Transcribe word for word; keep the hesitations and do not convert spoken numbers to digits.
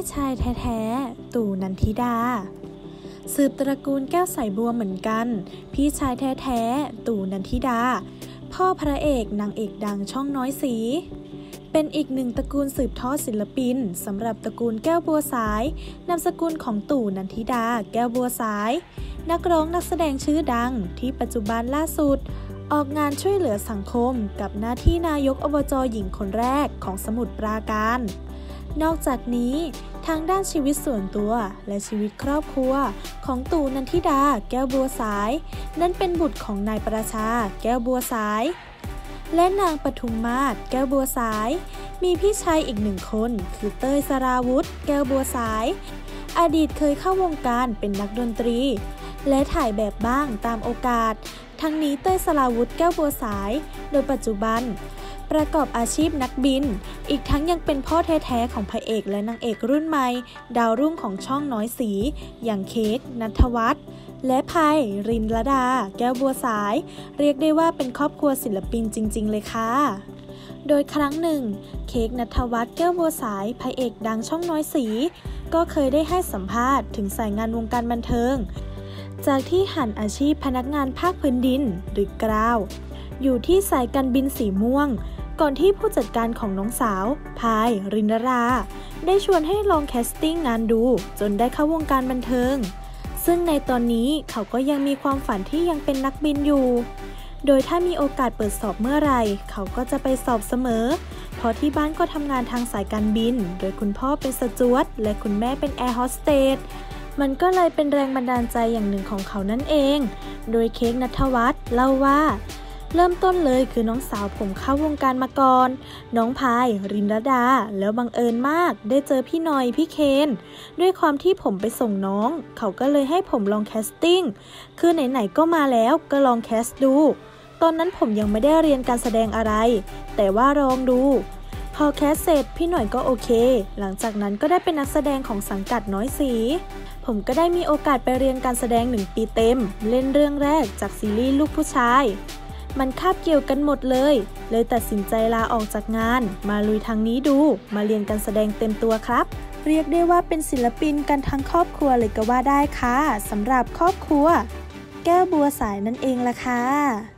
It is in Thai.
ชายแท้ๆตู่นันทิดาสืบตระกูลแก้วสายบัวเหมือนกันพี่ชายแท้ๆตู่นันทิดาพ่อพระเอกนางเอกดังช่องน้อยสีเป็นอีกหนึ่งตระกูลสืบทอดศิลปินสำหรับตระกูลแก้วบัวสายนามสกุลของตู่นันทิดาแก้วบัวสายนักร้องนักแสดงชื่อดังที่ปัจจุบันล่าสุดออกงานช่วยเหลือสังคมกับหน้าที่นายกอบจ.หญิงคนแรกของสมุทรปราการนอกจากนี้ทางด้านชีวิตส่วนตัวและชีวิตครอบครัวของตู่นันทิดาแก้วบัวสายนั้นเป็นบุตรของนายประชาแก้วบัวสายและนางปทุมมาศแก้วบัวสายมีพี่ชายอีกหนึ่งคนคือเต้ยสราวุธแก้วบัวสายอดีตเคยเข้าวงการเป็นนักดนตรีและถ่ายแบบบ้างตามโอกาสทั้งนี้เต้ยสราวุธแก้วบัวสายโดยปัจจุบันประกอบอาชีพนักบินอีกทั้งยังเป็นพ่อแท้ๆของพระเอกและนางเอกรุ่นใหม่ดาวรุ่งของช่องน้อยสีอย่างเค้กณัฐวัฒน์และไพรินลดาแก้วบัวสายเรียกได้ว่าเป็นครอบครัวศิลปินจริงๆเลยค่ะโดยครั้งหนึ่งเค้กณัฐวัฒน์แก้วบัวสายพระเอกดังช่องน้อยสีก็เคยได้ให้สัมภาษณ์ถึงสายงานวงการบันเทิงจากที่หันอาชีพพนักงานภาคพื้นดินหรือกราวอยู่ที่สายการบินสีม่วงก่อนที่ผู้จัดการของน้องสาวพายรินดาราได้ชวนให้ลองแคสติ้งงานดูจนได้เข้าวงการบันเทิงซึ่งในตอนนี้เขาก็ยังมีความฝันที่ยังเป็นนักบินอยู่โดยถ้ามีโอกาสเปิดสอบเมื่อไหร่เขาก็จะไปสอบเสมอเพราะที่บ้านก็ทำงานทางสายการบินโดยคุณพ่อเป็นสจ๊วตและคุณแม่เป็นแอร์โฮสเตสมันก็เลยเป็นแรงบันดาลใจอย่างหนึ่งของเขานั่นเองโดยเค้กณัฐวัฒน์เล่าว่าเริ่มต้นเลยคือน้องสาวผมเข้าวงการมาก่อนน้องพายรินดาดาแล้วบังเอิญมากได้เจอพี่หน่อยพี่เคนด้วยความที่ผมไปส่งน้องเขาก็เลยให้ผมลองแคสติ้งคือไหนๆก็มาแล้วก็ลองแคสดูตอนนั้นผมยังไม่ได้เรียนการแสดงอะไรแต่ว่าลองดูพอแคสเสร็จพี่หน่อยก็โอเคหลังจากนั้นก็ได้เป็นนักแสดงของสังกัดน้อยสีผมก็ได้มีโอกาสไปเรียนการแสดงหนึ่งปีเต็มเล่นเรื่องแรกจากซีรีส์ลูกผู้ชายมันคาบเกี่ยวกันหมดเลยเลยตัดสินใจลาออกจากงานมาลุยทางนี้ดูมาเรียนการแสดงเต็มตัวครับเรียกได้ว่าเป็นศิลปินกันทั้งครอบครัวเลยก็ว่าได้ค่ะสำหรับครอบครัวแก้วบัวสายนั่นเองล่ะค่ะ